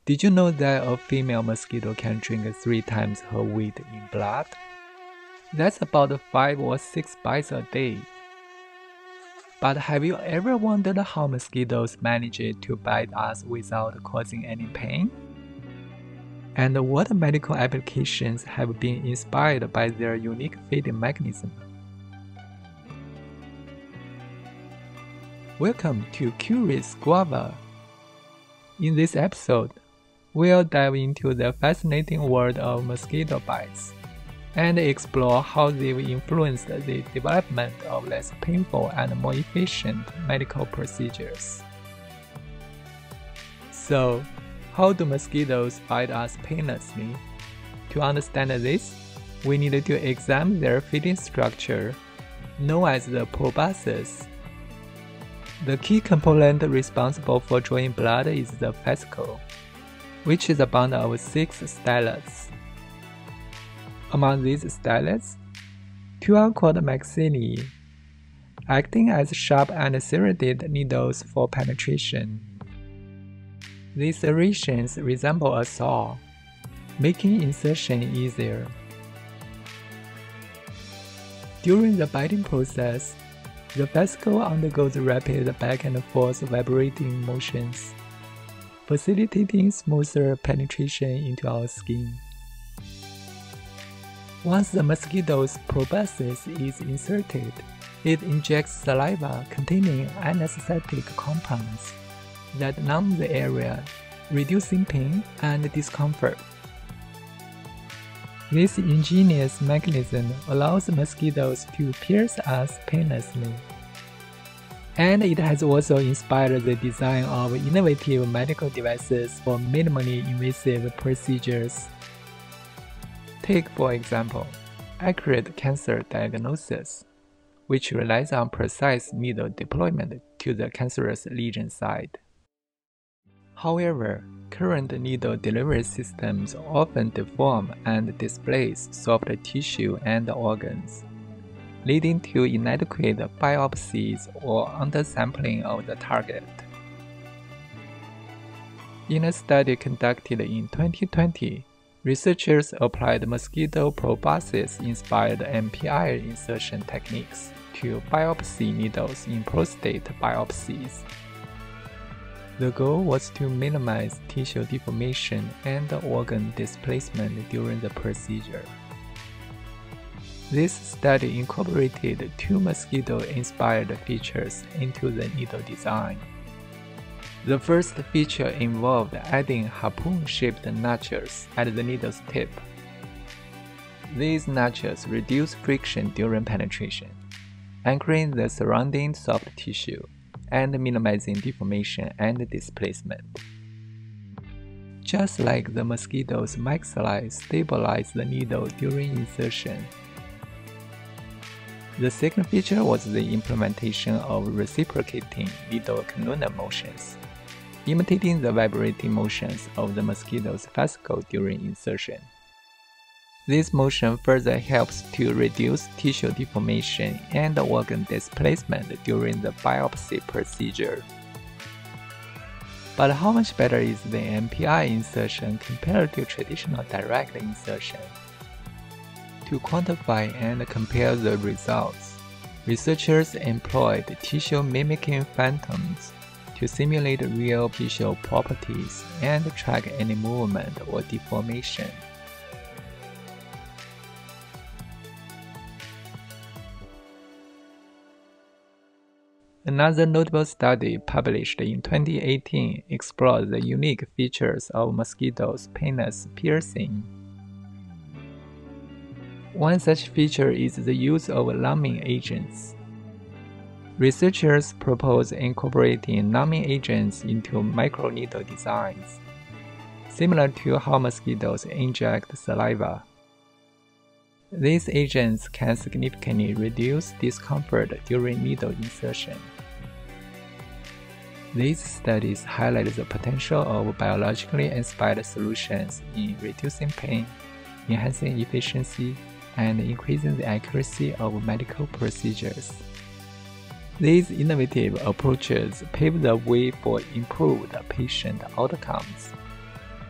Did you know that a female mosquito can drink 3 times her weight in blood? That's about 5 or 6 bites a day. But have you ever wondered how mosquitoes manage to bite us without causing any pain? And what medical applications have been inspired by their unique feeding mechanism? Welcome to Curious Guava. In this episode, we'll dive into the fascinating world of mosquito bites and explore how they've influenced the development of less painful and more efficient medical procedures. So, how do mosquitoes bite us painlessly? To understand this, we need to examine their feeding structure, known as the proboscis. The key component responsible for drawing blood is the fascicle, which is a band of 6 stylets. Among these stylets, 2 are called maxillae, acting as sharp and serrated needles for penetration. These serrations resemble a saw, making insertion easier. During the biting process, the fascicle undergoes rapid back and forth vibrating motions, facilitating smoother penetration into our skin. Once the mosquito's proboscis is inserted, it injects saliva containing anesthetic compounds that numb the area, reducing pain and discomfort. This ingenious mechanism allows mosquitoes to pierce us painlessly, and it has also inspired the design of innovative medical devices for minimally invasive procedures. Take, for example, accurate cancer diagnosis, which relies on precise needle deployment to the cancerous lesion site. However, current needle delivery systems often deform and displace soft tissue and organs, leading to inadequate biopsies or undersampling of the target. In a study conducted in 2020, researchers applied mosquito proboscis-inspired MPI insertion techniques to biopsy needles in prostate biopsies. The goal was to minimize tissue deformation and organ displacement during the procedure. This study incorporated 2 mosquito-inspired features into the needle design. The first feature involved adding harpoon-shaped notches at the needle's tip. These notches reduce friction during penetration, anchoring the surrounding soft tissue and minimizing deformation and displacement. Just like the mosquito's maxillae stabilize the needle during insertion. The second feature was the implementation of reciprocating needle cannular motions, imitating the vibrating motions of the mosquito's fascicle during insertion. This motion further helps to reduce tissue deformation and organ displacement during the biopsy procedure. But how much better is the MPI insertion compared to traditional direct insertion? To quantify and compare the results, researchers employed tissue-mimicking phantoms to simulate real tissue properties and track any movement or deformation. Another notable study published in 2018 explored the unique features of mosquitoes' painless piercing. One such feature is the use of numbing agents. Researchers propose incorporating numbing agents into microneedle designs, similar to how mosquitoes inject saliva. These agents can significantly reduce discomfort during needle insertion. These studies highlight the potential of biologically inspired solutions in reducing pain, enhancing efficiency, and increasing the accuracy of medical procedures. These innovative approaches pave the way for improved patient outcomes.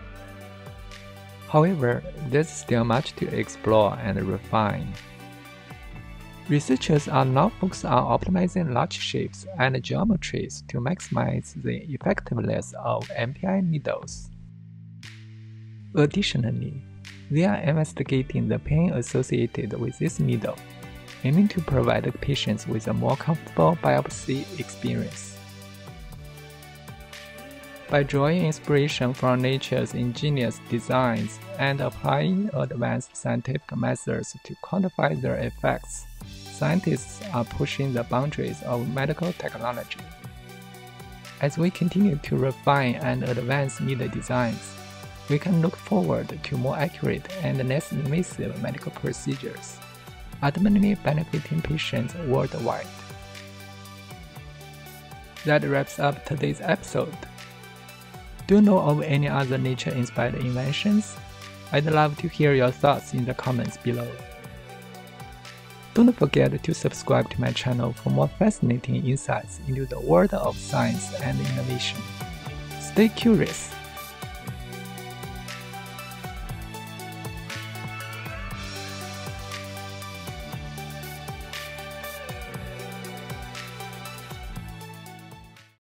However, there's still much to explore and refine. Researchers are now focused on optimizing large shapes and geometries to maximize the effectiveness of MPI needles. Additionally, they are investigating the pain associated with this needle, aiming to provide patients with a more comfortable biopsy experience. By drawing inspiration from nature's ingenious designs and applying advanced scientific methods to quantify their effects, scientists are pushing the boundaries of medical technology. As we continue to refine and advance needle designs, we can look forward to more accurate and less invasive medical procedures, ultimately benefiting patients worldwide. That wraps up today's episode. Do you know of any other nature-inspired inventions? I'd love to hear your thoughts in the comments below. Don't forget to subscribe to my channel for more fascinating insights into the world of science and innovation. Stay curious.